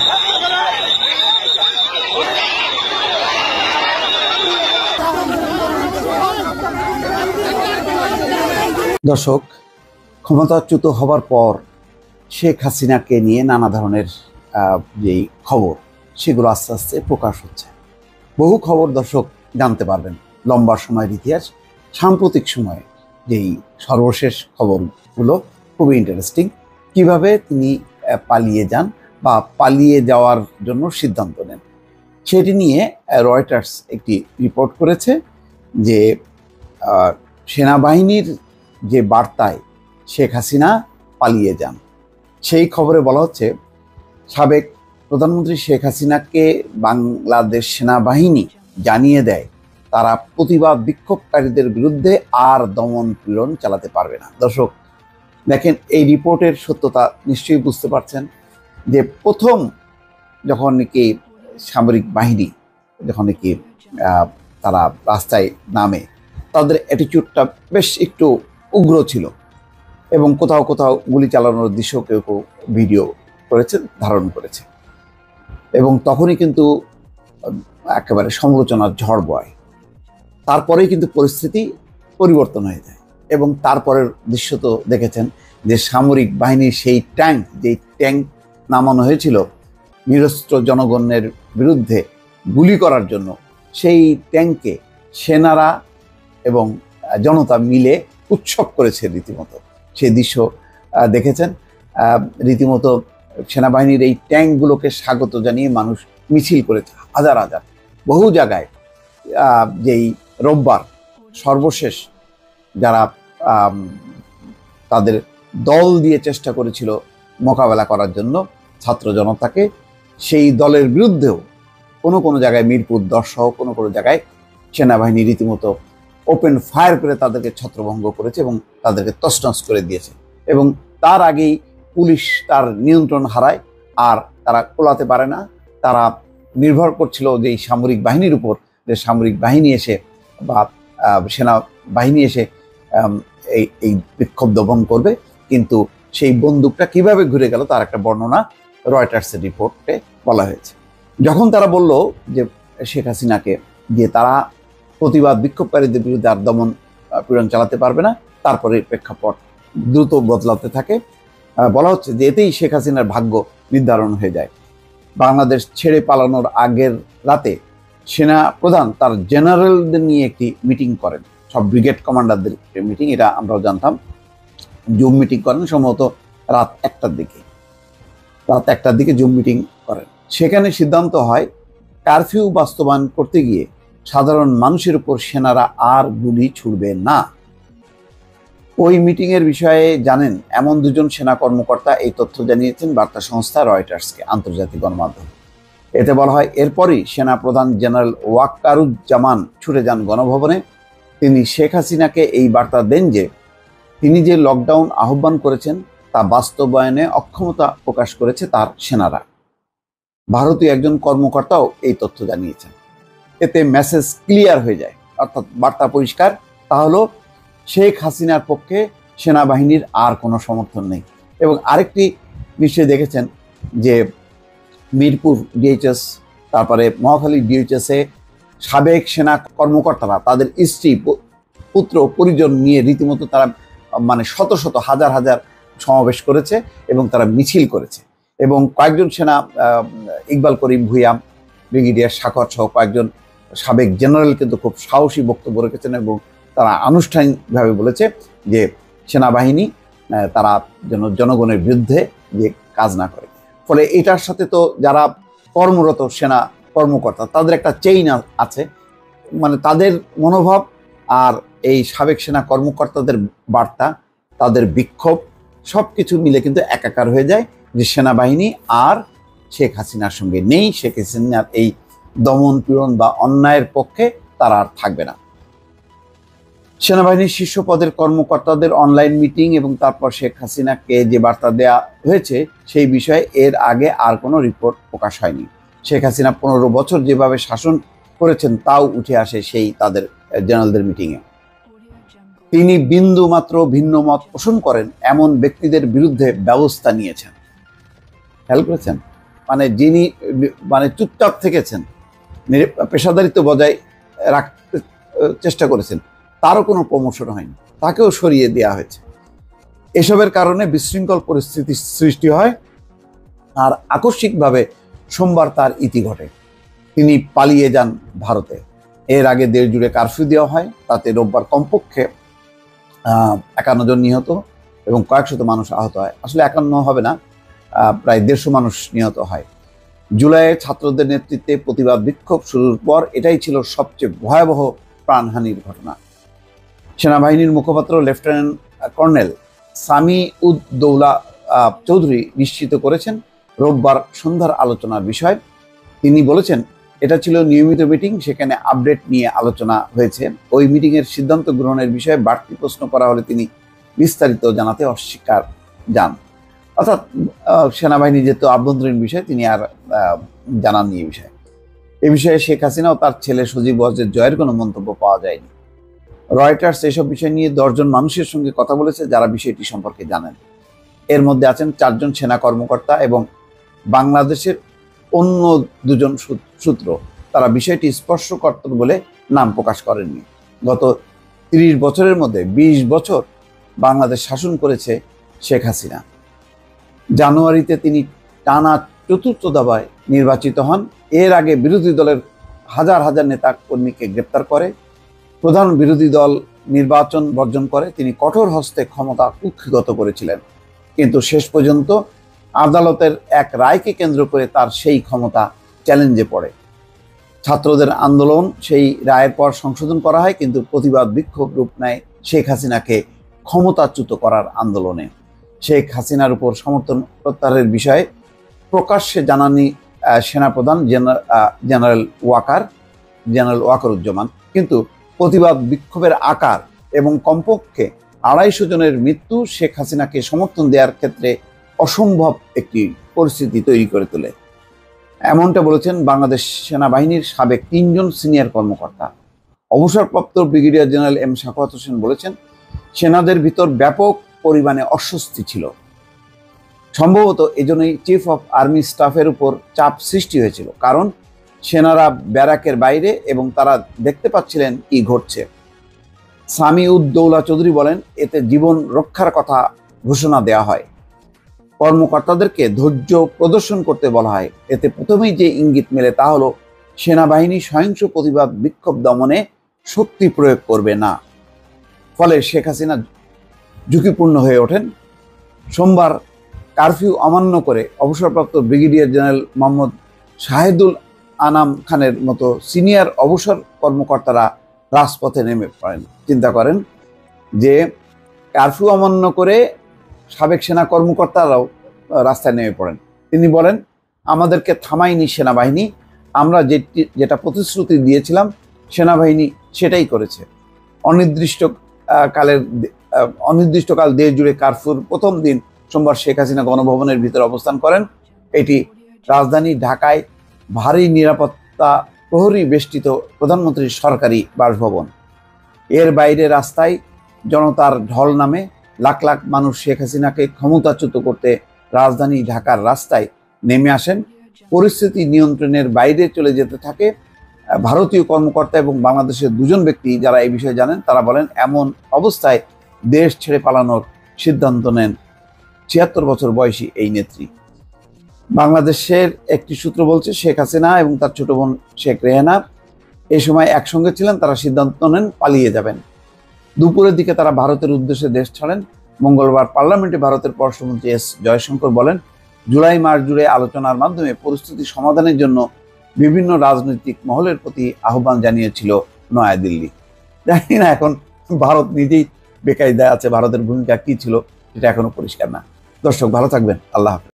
দর্শক, ক্ষমতাচ্যুত হবার পর শেখ হাসিনাকে নিয়ে নানা ধরনের যেই খবর সেগুলো আস্তে আস্তে প্রকাশ হচ্ছে। বহু খবর দর্শক জানতে পারবেন লম্বা সময়ের ইতিহাস। সাম্প্রতিক সময়ে যেই সর্বশেষ খবরগুলো খুবই ইন্টারেস্টিং। কিভাবে তিনি পালিয়ে যান বা পালিয়ে যাওয়ার জন্য সিদ্ধান্ত নেন সেটি নিয়ে রয়টার্স একটি রিপোর্ট করেছে যে সেনাবাহিনীর যে বার্তায় শেখ হাসিনা পালিয়ে যান, সেই খবরে বলা হচ্ছে সাবেক প্রধানমন্ত্রী শেখ হাসিনাকে বাংলাদেশ সেনাবাহিনী জানিয়ে দেয় তারা প্রতিবাদ বিক্ষোভকারীদের বিরুদ্ধে আর দমন পীড়ন চালাতে পারবে না। দর্শক দেখেন, এই রিপোর্টের সত্যতা নিশ্চয়ই বুঝতে পারছেন যে প্রথম যখন নাকি সামরিক বাহিনী যখন নাকি তারা রাস্তায় নামে, তাদের অ্যাটিটিউডটা বেশ একটু উগ্র ছিল এবং কোথাও কোথাও গুলি চালানোর দৃশ্য কেউ কেউ ভিডিও করেছে, ধারণ করেছে, এবং তখনই কিন্তু একেবারে সমালোচনার ঝড় বয়। তারপরেই কিন্তু পরিস্থিতি পরিবর্তন হয়ে যায় এবং তারপরের দৃশ্য তো দেখেছেন যে সামরিক বাহিনীর সেই ট্যাঙ্ক, যেই ট্যাঙ্ক নামানো হয়েছিল নিরস্ত্র জনগণের বিরুদ্ধে গুলি করার জন্য, সেই ট্যাঙ্কে সেনারা এবং জনতা মিলে উৎসব করেছে রীতিমতো। সেই দৃশ্য দেখেছেন। রীতিমতো সেনাবাহিনীর এই ট্যাঙ্কগুলোকে স্বাগত জানিয়ে মানুষ মিছিল করেছে হাজার হাজার। বহু জায়গায় যেই রোববার সর্বশেষ যারা তাদের দল দিয়ে চেষ্টা করেছিল মোকাবেলা করার জন্য ছাত্র জনতাকে, সেই দলের বিরুদ্ধেও কোনো কোনো জায়গায় মিরপুর 10 সহ কোনো কোনো জায়গায় সেনাবাহিনী রীতিমতো ওপেন ফায়ার করে তাদেরকে ছত্রভঙ্গ করেছে এবং তাদেরকে তছনছ করে দিয়েছে। এবং তার আগেই পুলিশ তার নিয়ন্ত্রণ হারায়, আর তারা কোলাতে পারে না। তারা নির্ভর করছিল যে এই সামরিক বাহিনীর উপর, যে সামরিক বাহিনী এসে বা সেনাবাহিনী এসে এই বিক্ষোভ দমন করবে। কিন্তু সেই বন্দুকটা কিভাবে ঘুরে গেল তার একটা বর্ণনা রয়টার্সের রিপোর্টে বলা হয়েছে। যখন তারা বলল যে শেখ হাসিনাকে যে তারা প্রতিবাদ বিক্ষোভকারীদের বিরুদ্ধে আর দমন পীড়ন চালাতে পারবে না, তারপরে প্রেক্ষাপট দ্রুত বদলাতে থাকে। বলা হচ্ছে যে এতেই শেখ হাসিনার ভাগ্য নির্ধারণ হয়ে যায়। বাংলাদেশ ছেড়ে পালানোর আগের রাতে সেনা প্রধান তার জেনারেলদের নিয়ে একটি মিটিং করেন, সব ব্রিগেড কমান্ডারদের মিটিং, এটা আমরাও জানতাম। জুম মিটিং করেন সম্ভবত রাত 1টার দিকে জুম মিটিং করেন। সেখানে সিদ্ধান্ত হয় কারফিউ বাস্তবায়ন করতে গিয়ে সাধারণ মানুষের উপর সেনারা আর গুলি ছুড়বে না। ওই মিটিংয়ের বিষয়ে জানেন এমন 2 জন সেনা কর্মকর্তা এই তথ্য জানিয়েছেন বার্তা সংস্থা রয়টার্সকে, আন্তর্জাতিক গণমাধ্যম। এতে বলা হয় এরপরই সেনা প্রধান জেনারেল ওয়াকারুজ্জামান ছুটে যান গণভবনে। তিনি শেখ হাসিনাকে এই বার্তা দেন যে তিনি যে লকডাউন আহ্বান করেছেন তা বাস্তবায়নে অক্ষমতা প্রকাশ করেছে তার সেনারা। ভারতীয় একজন কর্মকর্তাও এই তথ্য জানিয়েছেন। এতে মেসেজ ক্লিয়ার হয়ে যায়, অর্থাৎ বার্তা পরিষ্কার। তা হলো শেখ হাসিনার পক্ষে সেনাবাহিনীর আর কোনো সমর্থন নেই। এবং আরেকটি নিশ্চয়ই দেখেছেন যে মিরপুর ডিএইচএস, তারপরে মহাখালী ডিএইচএসে সাবেক সেনা কর্মকর্তারা তাদের স্ত্রী পুত্র পরিজন নিয়ে রীতিমতো তারা মানে শত শত হাজার হাজার সমাবেশ করেছে এবং তারা মিছিল করেছে। এবং কয়েকজন সেনা, ইকবাল করিম ভুঁইয়া, ব্রিগেডিয়ার সাকর সহ কয়েকজন সাবেক জেনারেল কিন্তু খুব সাহসী বক্তব্য রেখেছেন এবং তারা আনুষ্ঠানিকভাবে বলেছে যে সেনাবাহিনী তারা যেন জনগণের বিরুদ্ধে যে কাজ না করে। ফলে এটার সাথে তো যারা কর্মরত সেনা কর্মকর্তা তাদের একটা চেইন আছে, মানে তাদের মনোভাব আর এই সাবেক সেনা কর্মকর্তাদের বার্তা, তাদের বিক্ষোভ, সব কিছু মিলে কিন্তু একাকার হয়ে যায় যে সেনাবাহিনী আর শেখ হাসিনার সঙ্গে নেই। শেখ হাসিনার এই দমন পীড়ন বা অন্যায়ের পক্ষে তারা আর থাকবে না। সেনাবাহিনীর শীর্ষ পদের কর্মকর্তাদের অনলাইন মিটিং এবং তারপর শেখ হাসিনাকে যে বার্তা দেওয়া হয়েছে সেই বিষয়ে এর আগে আর কোনো রিপোর্ট প্রকাশ হয়নি। শেখ হাসিনা 15 বছর যেভাবে শাসন করেছেন তাও উঠে আসে সেই তাদের জেনারেলদের মিটিংয়ে। তিনি বিন্দু মাত্র ভিন্ন মত পোষণ করেন এমন ব্যক্তিদের বিরুদ্ধে ব্যবস্থা নিয়েছেন। খেয়াল করেছেন? যিনি চুপচাপ থেকেছেন, পেশাদারিত্ব বজায় রাখতে চেষ্টা করেছেন, তারও কোনো প্রমোশন হয়নি, তাকেও সরিয়ে দেওয়া হয়েছে। এসবের কারণে বিশৃঙ্খল পরিস্থিতি সৃষ্টি হয়, আর আকস্মিকভাবে সোমবার তার ইতি ঘটে। তিনি পালিয়ে যান ভারতে। এর আগে দেশ জুড়ে কারফিউ দেওয়া হয়, তাতে রোববার কমপক্ষে 51 জন নিহত এবং কয়েকশত মানুষ আহত হয়। আসলে 51 হবে না, প্রায় 150 মানুষ নিহত হয়। জুলাইয়ে ছাত্রদের নেতৃত্বে প্রতিবাদ বিক্ষোভ শুরুর পর এটাই ছিল সবচেয়ে ভয়াবহ প্রাণহানির ঘটনা। সেনাবাহিনীর মুখপাত্র লেফটেন্যান্ট কর্নেল সামি উদ দৌলা চৌধুরী নিশ্চিত করেছেন রোববার সন্ধ্যার আলোচনার বিষয়। তিনি বলেছেন, এটা ছিল নিয়মিত মিটিং, সেখানে আপডেট নিয়ে আলোচনা হয়েছে। ওই মিটিংয়ের সিদ্ধান্ত গ্রহণের বিষয়ে বাড়তি প্রশ্ন করা হলে তিনি বিস্তারিত জানাতে অস্বীকার যান। অর্থাৎ সেনাবাহিনী যেহেতু আভ্যন্তরীণ বিষয়, তিনি আর জানাননি এই বিষয়ে। এ বিষয়ে শেখ হাসিনা ও তার ছেলে সজীব ওয়াজেদ জয়ের কোনো মন্তব্য পাওয়া যায়নি। রয়টার্স এসব বিষয় নিয়ে 10 জন মানুষের সঙ্গে কথা বলেছে যারা বিষয়টি সম্পর্কে জানেন। এর মধ্যে আছেন 4 জন সেনা কর্মকর্তা এবং বাংলাদেশের অন্য 2 জন সূত্র। তারা বিষয়টি স্পর্শকাতর বলে নাম প্রকাশ করেননি। গত 30 বছরের মধ্যে 20 বছর বাংলাদেশ শাসন করেছে শেখ হাসিনা। জানুয়ারিতে তিনি টানা 4র্থ দফায় নির্বাচিত হন। এর আগে বিরোধী দলের হাজার হাজার নেতা কর্মীকে গ্রেপ্তার করে, প্রধান বিরোধী দল নির্বাচন বর্জন করে। তিনি কঠোর হস্তে ক্ষমতা কুক্ষিগত করেছিলেন, কিন্তু শেষ পর্যন্ত আদালতের এক রায়কে কেন্দ্র করে তার সেই ক্ষমতা চ্যালেঞ্জে পড়ে। ছাত্রদের আন্দোলন সেই রায়ের পর সংশোধন করা হয়, কিন্তু প্রতিবাদ বিক্ষোভ রূপ নেয় শেখ হাসিনাকে ক্ষমতাচ্যুত করার আন্দোলনে। শেখ হাসিনার উপর সমর্থন প্রত্যাহারের বিষয়ে প্রকাশ্যে জানাননি সেনাপ্রধান জেনারেল ওয়াকারুজ্জামান, কিন্তু প্রতিবাদ বিক্ষোভের আকার এবং কমপক্ষে 250 জনের মৃত্যু শেখ হাসিনাকে সমর্থন দেওয়ার ক্ষেত্রে অসম্ভব একটি পরিস্থিতি তৈরি করে তোলে। এমনটা বলেছেন বাংলাদেশ সেনাবাহিনীর সাবেক 3 জন সিনিয়র কর্মকর্তা। অবসরপ্রাপ্ত brigadier general M Sakhawat Hossain বলেছেন, সেনাদের ভিতর ব্যাপক পরিমাণে অস্বস্তি ছিল। সম্ভবত এজন্যই চিফ অফ আর্মি স্টাফের উপর চাপ সৃষ্টি হয়েছিল, কারণ সেনারা ব্যারাকের বাইরে এবং তারা দেখতে পাচ্ছিলেন কি ঘটছে। সামি উদ দৌলা চৌধুরী বলেন, এতে জীবন রক্ষার কথা ঘোষণা দেওয়া হয়। কর্মকর্তাদেরকে ধৈর্য প্রদর্শন করতে বলা হয়। এতে প্রথমেই যে ইঙ্গিত মেলে তা হলো সেনাবাহিনী সহিংস প্রতিবাদ বিক্ষোভ দমনে শক্তি প্রয়োগ করবে না। ফলে শেখ হাসিনা ঝুঁকিপূর্ণ হয়ে ওঠেন। সোমবার কারফিউ অমান্য করে অবসরপ্রাপ্ত ব্রিগেডিয়ার জেনারেল মোহাম্মদ শাহেদুল আনাম খানের মতো সিনিয়র অবসর কর্মকর্তারা রাজপথে নেমে পড়েন। চিন্তা করেন যে কারফিউ অমান্য করে সাবেক সেনা কর্মকর্তারাও রাস্তায় নেমে পড়েন। তিনি বলেন, আমাদেরকে থামায়নি সেনাবাহিনী, আমরা যেটা প্রতিশ্রুতি দিয়েছিলাম সেনাবাহিনী সেটাই করেছে। অনির্দিষ্টকাল দেশ জুড়ে কারফিউর প্রথম দিন সোমবার শেখ হাসিনা গণভবনের ভিতরে অবস্থান করেন। এটি রাজধানী ঢাকায় ভারী নিরাপত্তা প্রহরী বেষ্টিত প্রধানমন্ত্রীর সরকারি বাসভবন। এর বাইরে রাস্তায় জনতার ঢল নামে। লাখ লাখ মানুষ শেখ হাসিনাকে ক্ষমতাচ্যুত করতে রাজধানী ঢাকার রাস্তায় নেমে আসেন। পরিস্থিতি নিয়ন্ত্রণের বাইরে চলে যেতে থাকে। ভারতীয় কর্মকর্তা এবং বাংলাদেশের 2 জন ব্যক্তি যারা এই বিষয়ে জানেন তারা বলেন, এমন অবস্থায় দেশ ছেড়ে পালানোর সিদ্ধান্ত নেন 76 বছর বয়সী এই নেত্রী। বাংলাদেশের একটি সূত্র বলছে, শেখ হাসিনা এবং তার ছোট বোন শেখ রেহানা এই সময় একসঙ্গে ছিলেন। তারা সিদ্ধান্ত নেন পালিয়ে যাবেন। দুপুরের দিকে তারা ভারতের উদ্দেশ্যে দেশ ছাড়েন। মঙ্গলবার পার্লামেন্টে ভারতের পররাষ্ট্রমন্ত্রী এস জয়শঙ্কর বলেন, জুলাই মাস জুড়ে আলোচনার মাধ্যমে পরিস্থিতি সমাধানের জন্য বিভিন্ন রাজনৈতিক মহলের প্রতি আহ্বান জানিয়েছিল নয়াদিল্লি। জানি না এখন ভারত নিজেই বেকায়দায় আছে, ভারতের ভূমিকা কি ছিল সেটা এখনো পরিষ্কার না। দর্শক, ভালো থাকবেন। আল্লাহ হাফেজ।